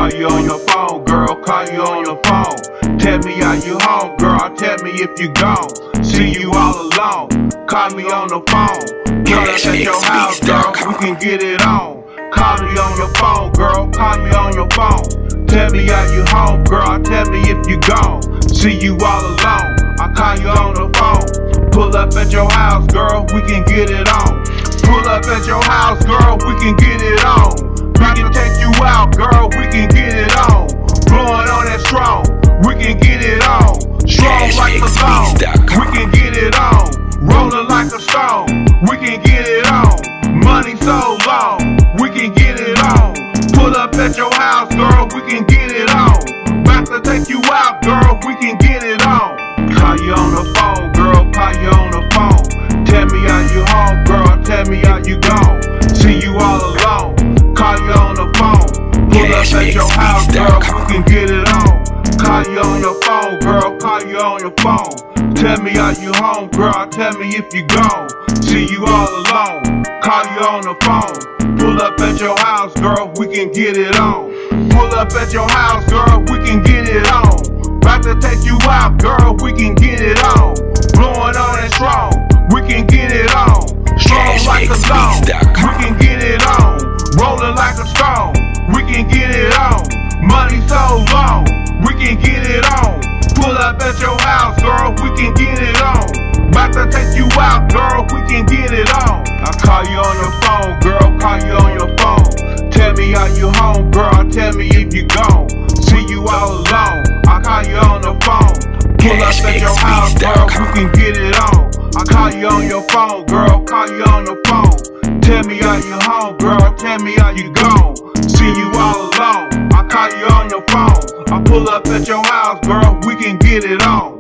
Call you on your phone, girl, call you on your phone. Tell me are you home, girl, tell me if you gone. See you all alone, call me on the phone. Girl, at your house, girl, we can get it on. Call me on your phone, girl, call me on your phone. Tell me are you home, girl, tell me if you gone. See you all alone, I call you on the phone. Pull up at your house, girl, we can get it on. Pull up at your house, girl, we can get it on. We can take you out, girl, we can get it on. Blowing on that strong, we can get it on. Strong like a song, we can get it on. Rolling like a stone, we can get it on. Money so long, we can get it on. Pull up at your house, girl, we can get it on. About to take you out, girl, we can get it on. Call you on the phone, girl, call you on the phone. Tell me are you home, girl, tell me are you gone. See you all alone, call you on the phone. Pull up at your house, girl, we can get it on. Call you on your phone, girl, call you on your phone. Tell me are you home, girl, tell me if you gone. See you all alone, call you on the phone. Pull up at your house, girl, we can get it on. Pull up at your house, girl, we can get it on. About to take you out, girl, we can get it on. Blowing on that strong, we can get it on. Strong like a song, we can get it on. Rolling like a stone, we can get it on. Money so long, we can get it on. Pull up at your house, girl, we can get it on. About to take you out, girl, we can get it on. I call you on your phone, girl, call you on your phone. Tell me are you home, girl, tell me if you gone. See you all alone, I call you on the phone. Pull up at your house, girl, we can get it on. I call you on your phone, girl, call you on the phone. Tell me are you home, girl, tell me are you gone. See you all alone, I call you on your phone. I pull up at your house, girl, we can get it on.